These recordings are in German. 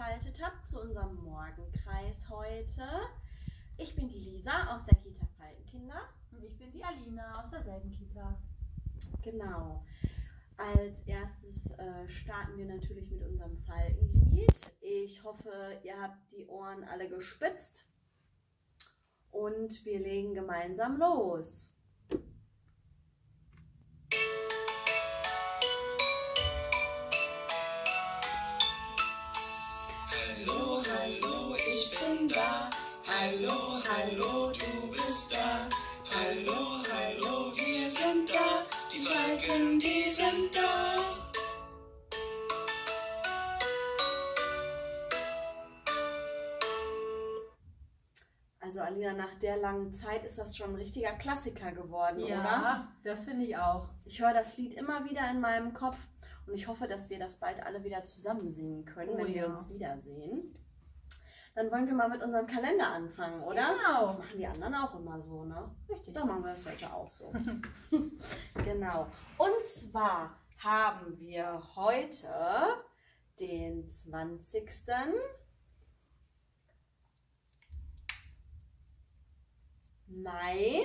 eingeschaltet habt zu unserem Morgenkreis heute. Ich bin die Lisa aus der Kita Falkenkinder. Und ich bin die Alina aus derselben Kita. Genau. Als erstes starten wir natürlich mit unserem Falkenlied. Ich hoffe, ihr habt die Ohren alle gespitzt. Und wir legen gemeinsam los. Hallo, hallo, ich bin da. Hallo, hallo, du bist da. Hallo, hallo, wir sind da. Die Falken, die sind da. Also Alina, nach der langen Zeit ist das schon ein richtiger Klassiker geworden, oder? Ja, das finde ich auch. Ich höre das Lied immer wieder in meinem Kopf und ich hoffe, dass wir das bald alle wieder zusammen singen können, wenn wir uns wiedersehen. Dann wollen wir mal mit unserem Kalender anfangen, oder? Genau. Das machen die anderen auch immer so, ne? Richtig. Dann machen wir es heute auch so. Genau. Und zwar haben wir heute den 20. Mai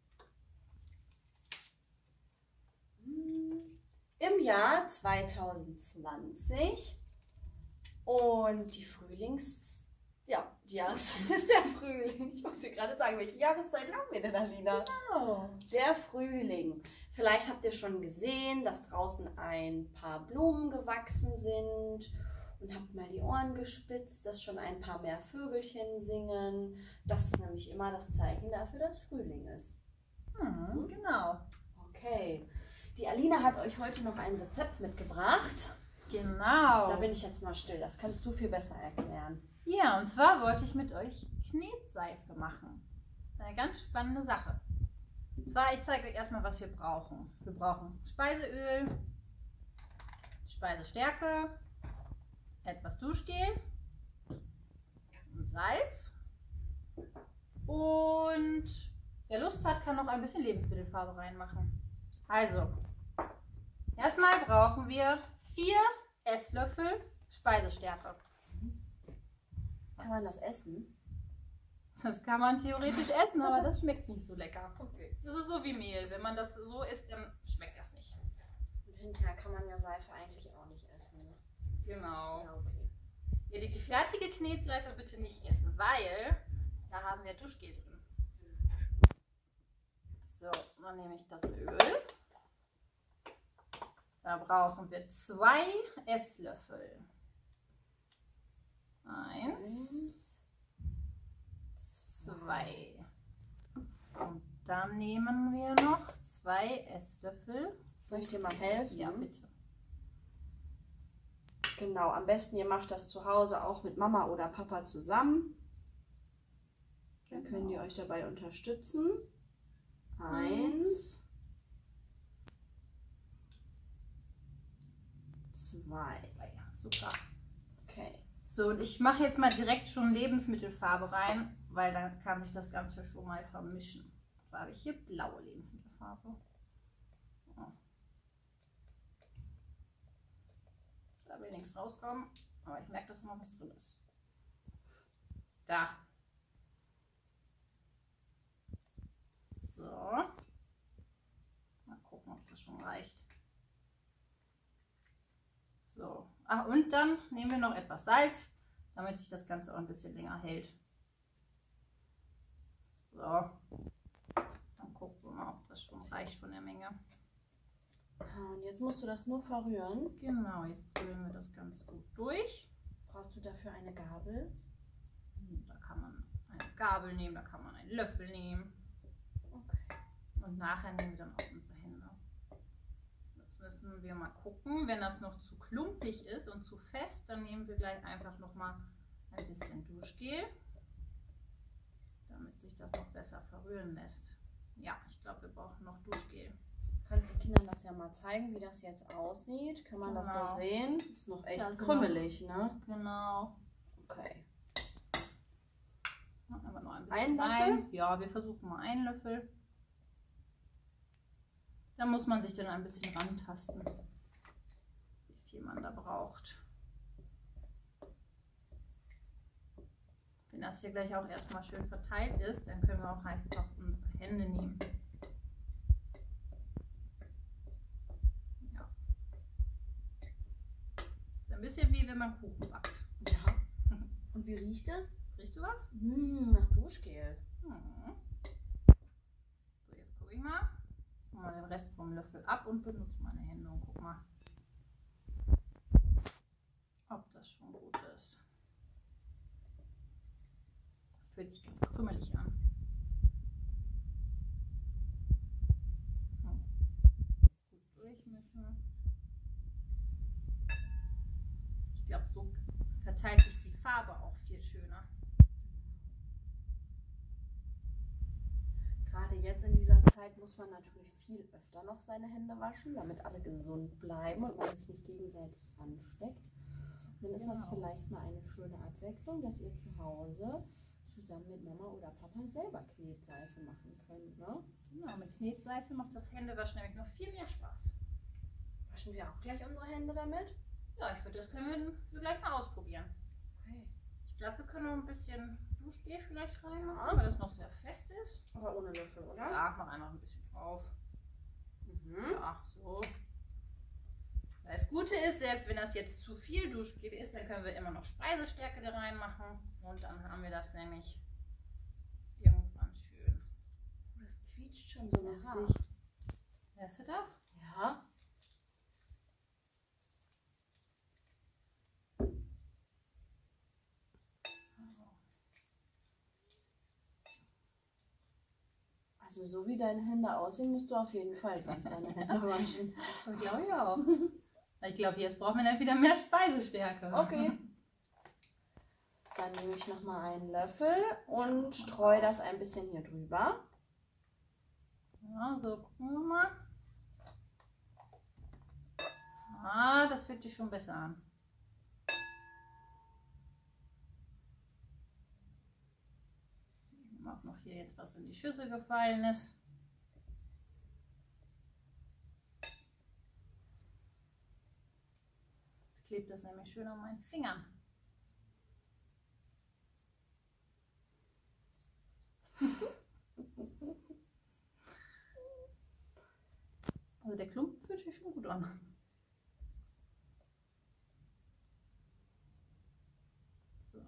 im Jahr 2020 und die die Jahreszeit ist der Frühling. Ich wollte gerade sagen, welche Jahreszeit haben wir denn, Alina? Genau. Der Frühling. Vielleicht habt ihr schon gesehen, dass draußen ein paar Blumen gewachsen sind und habt mal die Ohren gespitzt, dass schon ein paar mehr Vögelchen singen. Das ist nämlich immer das Zeichen dafür, dass Frühling ist. Genau. Okay. Die Alina hat euch heute noch ein Rezept mitgebracht. Genau. Da bin ich jetzt mal still. Das kannst du viel besser erklären. Ja, und zwar wollte ich mit euch Knetseife machen. Eine ganz spannende Sache. Und zwar, ich zeige euch erstmal, was wir brauchen. Wir brauchen Speiseöl, Speisestärke, etwas Duschgel und Salz. Und wer Lust hat, kann noch ein bisschen Lebensmittelfarbe reinmachen. Also, erstmal brauchen wir 4 Esslöffel Speisestärke. Kann man das essen? Das kann man theoretisch essen, aber das schmeckt nicht so lecker. Okay. Das ist so wie Mehl. Wenn man das so isst, dann schmeckt das nicht. Und hinterher kann man ja Seife eigentlich auch nicht essen. Ne? Genau. Ja, okay. Ja, die fertige Knetseife bitte nicht essen, weil da haben wir Duschgel drin. So, dann nehme ich das Öl. Da brauchen wir 2 Esslöffel. 1, 2. Und dann nehmen wir noch 2 Esslöffel. Soll ich dir mal helfen? Ja, bitte. Genau, am besten ihr macht das zu Hause auch mit Mama oder Papa zusammen. Dann können die euch dabei unterstützen. 1, 2. Super. Okay. So, und ich mache jetzt mal direkt schon Lebensmittelfarbe rein, weil dann kann sich das Ganze schon mal vermischen. Da habe ich hier blaue Lebensmittelfarbe. Oh. Da will nichts rauskommen, aber ich merke, dass noch was drin ist. Da. So. Mal gucken, ob das schon reicht. So. Ach, und dann nehmen wir noch etwas Salz, damit sich das Ganze auch ein bisschen länger hält. So. Dann gucken wir mal, ob das schon reicht von der Menge. Und jetzt musst du das nur verrühren. Genau, jetzt rühren wir das ganz gut durch. Brauchst du dafür eine Gabel? Da kann man eine Gabel nehmen, da kann man einen Löffel nehmen. Okay. Und nachher nehmen wir dann auch unsere Hände. Das müssen wir mal gucken. Wenn das noch zu klumpig ist und zu fest, dann nehmen wir gleich einfach noch mal ein bisschen Duschgel, damit sich das noch besser verrühren lässt. Ja, ich glaube, wir brauchen noch Duschgel. Kannst den Kindern das ja mal zeigen, wie das jetzt aussieht. Kann man das so Genau. sehen? Ist noch echt Ja, genau. krümelig, ne? Genau. Okay. Machen wir noch ein Ein bisschen Löffel? rein. Ja, wir versuchen mal einen Löffel. Da muss man sich dann ein bisschen rantasten, wie viel man da braucht. Wenn das hier gleich auch erstmal schön verteilt ist, dann können wir auch einfach unsere Hände nehmen. Ja. Ist ein bisschen wie wenn man Kuchen backt. Ja. Und wie riecht es? Riechst du was? Nach Duschgel. Mhm. So, jetzt gucke ich mal. Mach mal den Rest vom Löffel ab und benutze meine Hände und guck mal, ob das schon gut ist. Das fühlt sich ganz krümelig an. Gut durchmischen. Ich glaube, so verteilt sich die Farbe auch viel schöner. Gerade jetzt in dieser Zeit muss man natürlich viel öfter noch seine Hände waschen, damit alle gesund bleiben und man sich nicht gegenseitig ansteckt. Und dann ist das vielleicht mal eine schöne Abwechslung, dass ihr zu Hause zusammen mit Mama oder Papa selber Knetseife machen könnt, ne? Genau, mit Knetseife macht das Händewaschen nämlich noch viel mehr Spaß. Waschen wir auch gleich unsere Hände damit? Ja, ich würde, das können wir gleich mal ausprobieren. Okay. Ich glaube, wir können noch ein bisschen Duschgel vielleicht reinmachen, Ja. weil das noch sehr fest ist. Aber ohne Löffel, oder? Ja, mach einfach ein bisschen drauf. Ja, so. Das Gute ist, selbst wenn das jetzt zu viel Duschgel ist, dann können wir immer noch Speisestärke da reinmachen. Und dann haben wir das nämlich irgendwann schön. Das quietscht schon so Ja. lustig. Hörst du das? Ja. Also so wie deine Hände aussehen, musst du auf jeden Fall gleich deine Hände waschen. Ich glaube ja auch. Ich glaube, jetzt brauchen wir dann wieder mehr Speisestärke. Okay. Dann nehme ich nochmal einen Löffel und streue das ein bisschen hier drüber. Ja, so gucken wir mal. Ah, das fühlt sich schon besser an. Ich mag noch hier jetzt was in die Schüssel gefallen ist. Jetzt klebt das nämlich schön an meinen Fingern. Also der Klumpen fühlt sich schon gut an. So.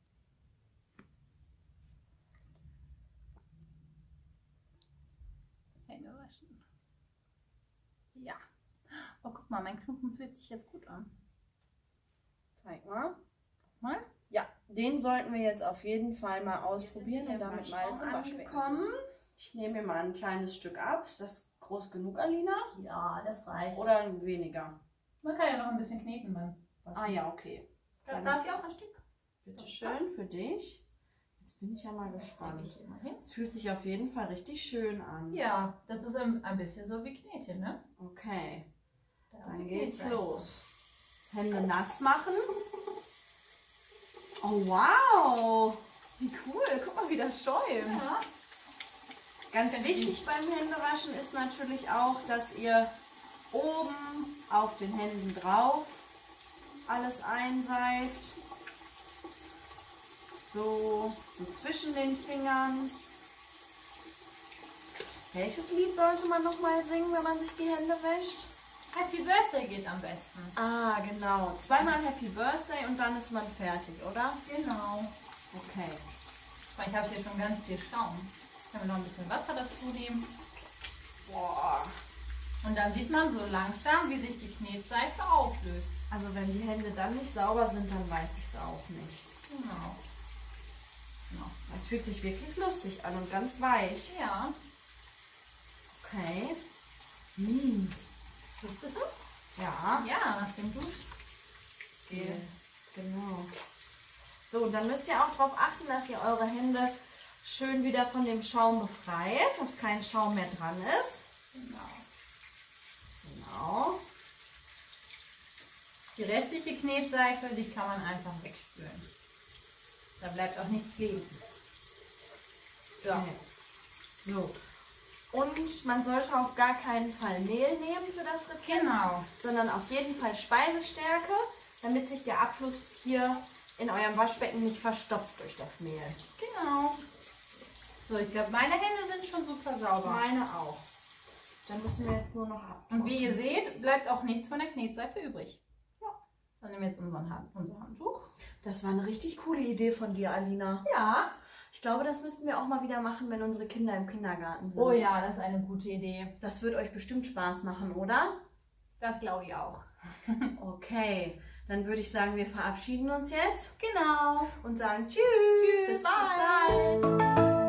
Hände waschen. Ja. Oh, guck mal, mein Klumpen fühlt sich jetzt gut an. Zeig mal. Mal? Ja, den sollten wir jetzt auf jeden Fall mal ausprobieren und Jetzt sind wir damit beim mal zum Waschbecken angekommen. Ich nehme mir mal ein kleines Stück ab. Ist das groß genug, Alina? Ja, das reicht. Oder weniger? Man kann ja noch ein bisschen kneten beim Waschen. Ah ja, okay. Darf ich auch ein Stück? Bitte schön für dich. Jetzt bin ich ja mal gespannt. Ich immer hin. Es fühlt sich auf jeden Fall richtig schön an. Ja, das ist ein bisschen so wie Knete, ne? Okay, Da dann geht's los. Hände nass machen. Oh wow, wie cool. Guck mal, wie das schäumt. Ja. Ganz wichtig beim Händewaschen ist natürlich auch, dass ihr oben auf den Händen drauf alles einseift. So, und zwischen den Fingern. Welches Lied sollte man noch mal singen, wenn man sich die Hände wäscht? Happy Birthday geht am besten. Ah, genau. Zweimal Happy Birthday und dann ist man fertig, oder? Genau. Okay. Ich habe hier schon ganz viel Schaum. Können wir noch ein bisschen Wasser dazu nehmen. Boah. Und dann sieht man so langsam, wie sich die Knetseife auflöst. Also wenn die Hände dann nicht sauber sind, dann weiß ich es auch nicht. Genau. Es fühlt sich wirklich lustig an und ganz weich. Ja. Okay. Hm. Duftet das? Ja. Ja, nach dem Duschgel. Genau. So, und dann müsst ihr auch darauf achten, dass ihr eure Hände schön wieder von dem Schaum befreit, dass kein Schaum mehr dran ist. Genau. Genau. Die restliche Knetseife, die kann man einfach wegspülen. Da bleibt auch nichts kleben. Ja. So. Und man sollte auf gar keinen Fall Mehl nehmen für das Rezept, Genau. sondern auf jeden Fall Speisestärke, damit sich der Abfluss hier in eurem Waschbecken nicht verstopft durch das Mehl. Genau. So, ich glaube, meine Hände sind schon super sauber. Meine auch. Dann müssen wir jetzt nur noch abtrocknen. Und wie ihr seht, bleibt auch nichts von der Knetseife übrig. Ja. Dann nehmen wir jetzt unser Handtuch. Das war eine richtig coole Idee von dir, Alina. Ja. Ich glaube, das müssten wir auch mal wieder machen, wenn unsere Kinder im Kindergarten sind. Oh ja, das ist eine gute Idee. Das wird euch bestimmt Spaß machen, oder? Das glaube ich auch. Okay, dann würde ich sagen, wir verabschieden uns jetzt Genau. und sagen Tschüss, Tschüss, bis bald.